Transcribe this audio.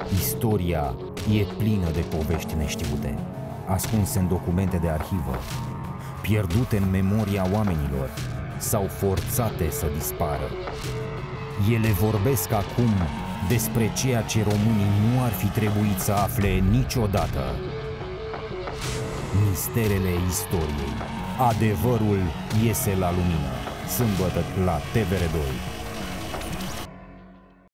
Istoria e plină de povești neștiute, ascunse în documente de arhivă, pierdute în memoria oamenilor sau forțate să dispară. Ele vorbesc acum despre ceea ce românii nu ar fi trebuit să afle niciodată. Misterele istoriei. Adevărul iese la lumină. Sâmbătă la TVR2.